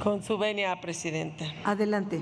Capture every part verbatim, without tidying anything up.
Con su venia, Presidenta. Adelante.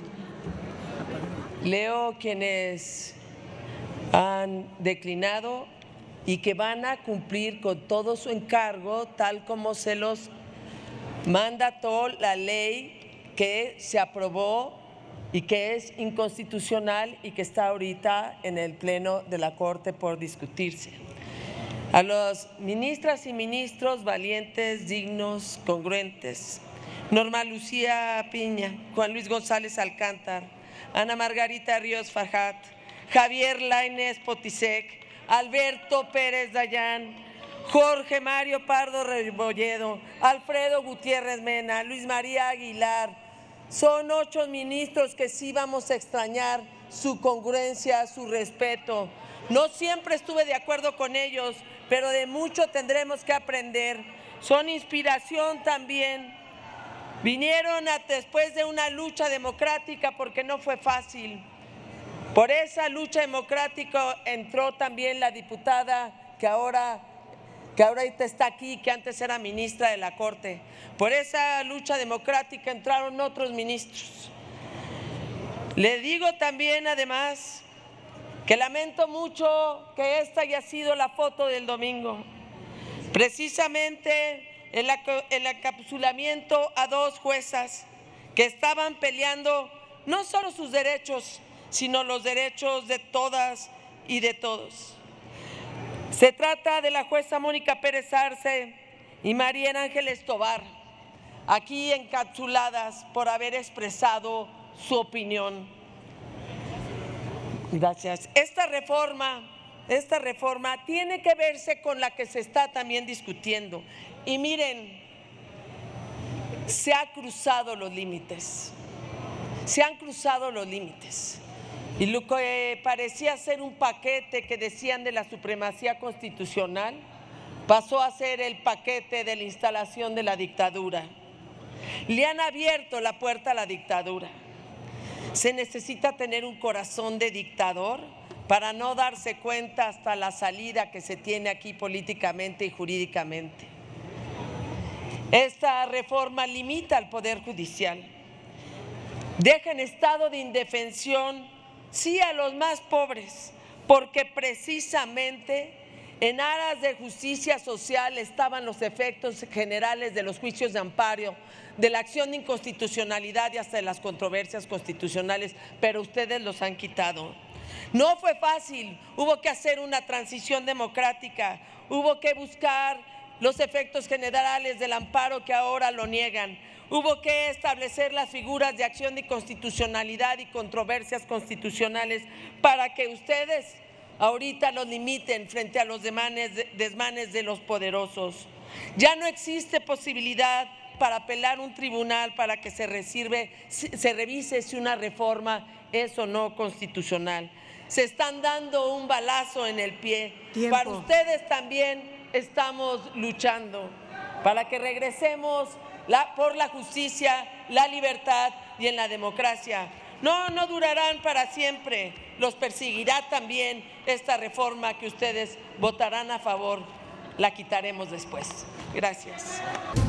Leo quienes han declinado y que van a cumplir con todo su encargo tal como se los mandató la ley que se aprobó y que es inconstitucional y que está ahorita en el Pleno de la Corte por discutirse. A los ministras y ministros valientes, dignos, congruentes, Norma Lucía Piña, Juan Luis González Alcántar, Ana Margarita Ríos Farjat, Javier Lainez Potisek, Alberto Pérez Dayán, Jorge Mario Pardo Rebolledo, Alfredo Gutiérrez Mena, Luis María Aguilar. Son ocho ministros que sí vamos a extrañar su congruencia, su respeto. No siempre estuve de acuerdo con ellos, pero de mucho tendremos que aprender. Son inspiración también. Vinieron a, después de una lucha democrática porque no fue fácil. Por esa lucha democrática entró también la diputada que ahora, que ahorita está aquí, que antes era ministra de la Corte. Por esa lucha democrática entraron otros ministros. Le digo también, además, que lamento mucho que esta haya sido la foto del domingo. Precisamente el, el encapsulamiento a dos juezas que estaban peleando no solo sus derechos, sino los derechos de todas y de todos. Se trata de la jueza Mónica Pérez Arce y María Ángeles Tobar, aquí encapsuladas por haber expresado su opinión. Gracias. Esta reforma, esta reforma tiene que verse con la que se está también discutiendo. Y miren, se han cruzado los límites, se han cruzado los límites. Y lo que parecía ser un paquete que decían de la supremacía constitucional pasó a ser el paquete de la instalación de la dictadura. Le han abierto la puerta a la dictadura. Se necesita tener un corazón de dictador para no darse cuenta hasta la salida que se tiene aquí políticamente y jurídicamente. Esta reforma limita al Poder Judicial, deja en estado de indefensión, sí, a los más pobres, porque precisamente en aras de justicia social estaban los efectos generales de los juicios de amparo, de la acción de inconstitucionalidad y hasta de las controversias constitucionales, pero ustedes los han quitado. No fue fácil, hubo que hacer una transición democrática, hubo que buscar los efectos generales del amparo que ahora lo niegan. Hubo que establecer las figuras de acción de inconstitucionalidad y controversias constitucionales para que ustedes ahorita los limiten frente a los desmanes de los poderosos. Ya no existe posibilidad para apelar a un tribunal para que se, recibe, se revise si una reforma es o no constitucional. Se están dando un balazo en el pie. Tiempo. Para ustedes también estamos luchando para que regresemos La, por la justicia, la libertad y en la democracia. No, no durarán para siempre, los perseguirá también esta reforma que ustedes votarán a favor, la quitaremos después. Gracias.